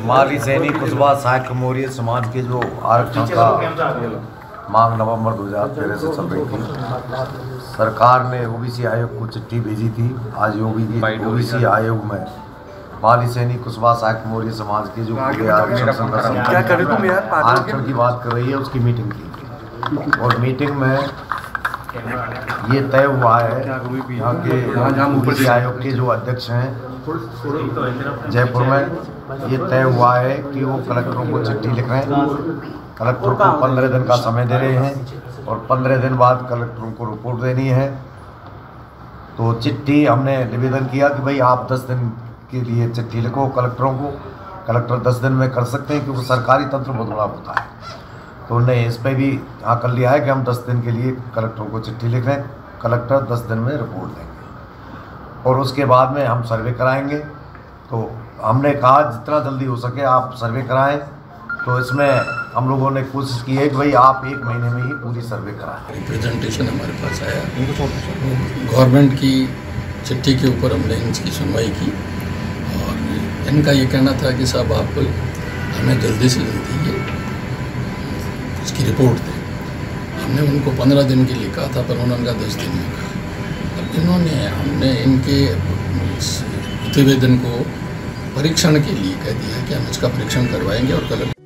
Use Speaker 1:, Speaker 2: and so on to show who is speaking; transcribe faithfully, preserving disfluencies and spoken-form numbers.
Speaker 1: माली सैनी कुशवाहा शाक्य मौर्य समाज के जो आरक्षण का मांग नवंबर दो हज़ार तेरह से चल रही थी, सरकार ने ओबीसी आयोग को चिट्ठी भेजी थी। आज ओबीसी आयोग में माली सैनी कुशवाहा शाक्य मौर्य समाज के जो आरक्षण संघर्ष आरक्षण की बात कर रही है, उसकी मीटिंग की और मीटिंग में ये तय हुआ है, यहाँ के ओबीसी आयोग के जो अध्यक्ष हैं जयपुर में, ये तय हुआ है कि वो कलेक्टरों को चिट्ठी लिख रहे हैं। कलेक्टर को पंद्रह दिन का समय दे रहे हैं और पंद्रह दिन बाद कलेक्टरों को रिपोर्ट देनी है। तो चिट्ठी हमने निवेदन किया कि भाई आप दस दिन के लिए चिट्ठी लिखो कलेक्टरों को। कलेक्टर दस दिन में कर सकते हैं क्योंकि सरकारी तंत्र बहुत बड़ा होता है। तो उन्होंने इस पर भी हाँ कर लिया है कि हम दस दिन के लिए कलेक्टरों को चिट्ठी लिख रहे हैं, कलेक्टर दस दिन में रिपोर्ट देंगे और उसके बाद में हम सर्वे कराएंगे। तो हमने कहा जितना जल्दी हो सके आप सर्वे कराएं। तो इसमें हम लोगों ने कोशिश की है कि भाई आप एक महीने में ही पूरी सर्वे कराएं।
Speaker 2: रिप्रेजेंटेशन हमारे पास आया, गवर्नमेंट की चिट्ठी के ऊपर हमने इनकी सुनवाई की और इनका ये कहना था कि साहब आप हमें जल्दी से जल्दी ये इसकी रिपोर्ट दें। हमने उनको पंद्रह दिन के लिए कहा था, पर उन्होंने कहा दस दिन में कहा। अब इन्होंने हमने इनके प्रतिवेदन को परीक्षण के लिए कह दिया कि हम इसका परीक्षण करवाएंगे और कल